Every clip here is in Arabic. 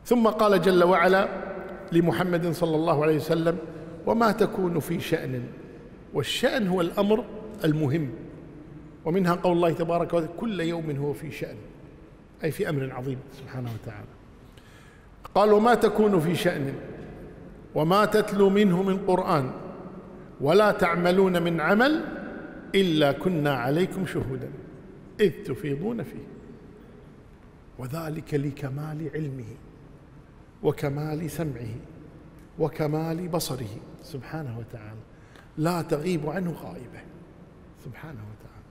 ثم قال جل وعلا لمحمد صلى الله عليه وسلم: وما تكون في شأن. والشأن هو الأمر المهم، ومنها قول الله تبارك وتعالى: كل يوم هو في شأن، أي في أمر عظيم سبحانه وتعالى. قال: وما تكون في شأن وما تتلو منه من قرآن ولا تعملون من عمل إلا كنا عليكم شهودا إذ تفيضون فيه، وذلك لكمال علمه وكمال سمعه وكمال بصره سبحانه وتعالى، لا تغيب عنه غائبة سبحانه وتعالى.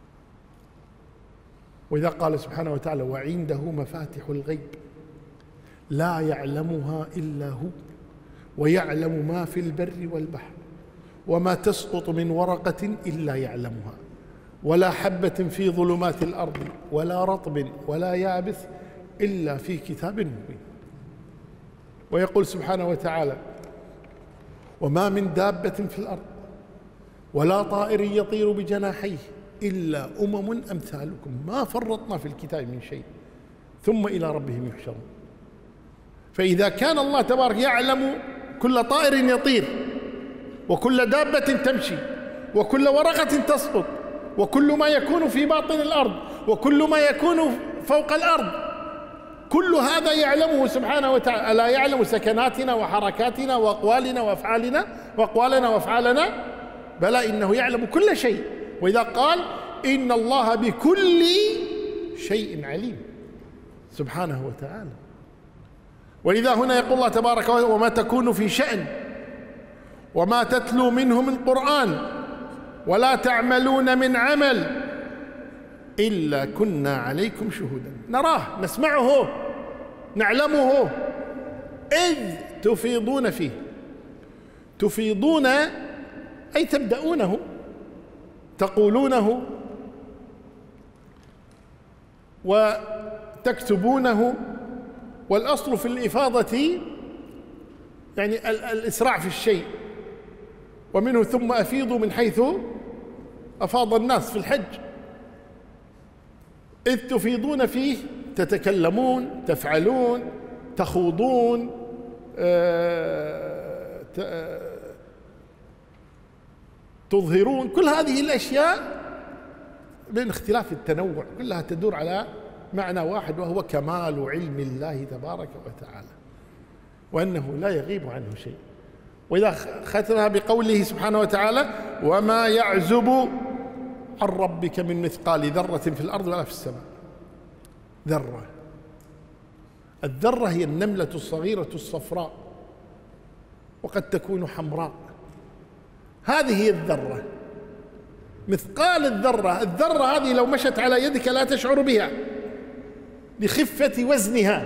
وإذا قال سبحانه وتعالى: وعنده مفاتح الغيب لا يعلمها إلا هو ويعلم ما في البر والبحر وما تسقط من ورقة إلا يعلمها ولا حبة في ظلمات الأرض ولا رطب ولا يابس إلا في كتاب مبين. ويقول سبحانه وتعالى: وما من دابة في الأرض ولا طائر يطير بجناحيه إلا أمم أمثالكم ما فرطنا في الكتاب من شيء ثم إلى ربهم يحشرون. فإذا كان الله تبارك يعلم كل طائر يطير وكل دابة تمشي وكل ورقة تسقط وكل ما يكون في باطن الأرض وكل ما يكون فوق الأرض، كل هذا يعلمه سبحانه وتعالى. ألا يعلم سكناتنا وحركاتنا وأقوالنا وأفعالنا؟ بلى، إنه يعلم كل شيء. وإذا قال: إن الله بكل شيء عليم سبحانه وتعالى. ولذا هنا يقول الله تبارك وتعالى: وما تكون في شأن وما تتلو منه من قرآن ولا تعملون من عمل إلا كنا عليكم شهودا. نراه، نسمعه، نعلمه، إذ تفيضون فيه. تفيضون أي تبدأونه، تقولونه وتكتبونه. والأصل في الإفاضة يعني الإسراع في الشيء، ومنه ثم أفيضوا من حيث أفاض الناس في الحج. إذ تفيضون فيه تتكلمون، تفعلون، تخوضون، تظهرون. كل هذه الأشياء من اختلاف التنوع كلها تدور على معنى واحد، وهو كمال علم الله تبارك وتعالى، وأنه لا يغيب عنه شيء. وإذا ختمها بقوله سبحانه وتعالى: وما يعزب عن ربك من مثقال ذرة في الأرض ولا في السماء. ذرة، الذرة هي النملة الصغيرة الصفراء، وقد تكون حمراء. هذه هي الذرة، مثقال الذرة. الذرة هذه لو مشت على يدك لا تشعر بها لخفة وزنها.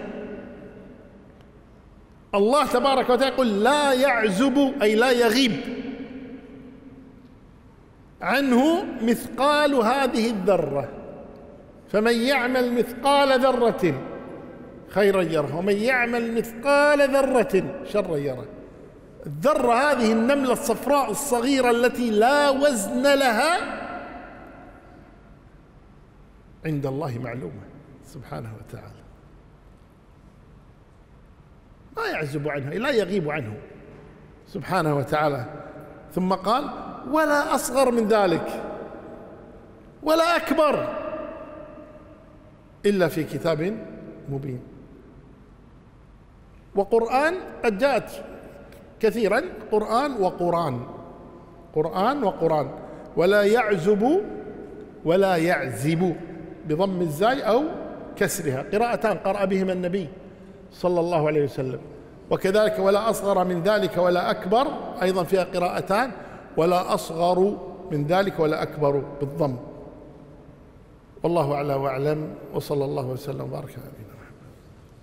الله تبارك وتعالى يقول: لا يعزب أي لا يغيب عنه مثقال هذه الذرة. فمن يعمل مثقال ذرة خيرا يره ومن يعمل مثقال ذرة شرا يره. الذرة هذه النملة الصفراء الصغيرة التي لا وزن لها عند الله معلومة سبحانه وتعالى، ما يعزب عنه، لا يغيب عنه سبحانه وتعالى. ثم قال: ولا أصغر من ذلك ولا أكبر إلا في كتاب مبين. وقرآن قد جاءت كثيرا، قرآن وقرآن، قرآن وقرآن. ولا يعزب ولا يعزب بضم الزاي أو كسرها، قراءتان قرأ بهما النبي صلى الله عليه وسلم. وكذلك ولا أصغر من ذلك ولا أكبر أيضا فيها قراءتان، ولا أصغر من ذلك ولا أكبر بالضم. والله أعلى وأعلم، وصلى الله وسلم وبارك على نبينا.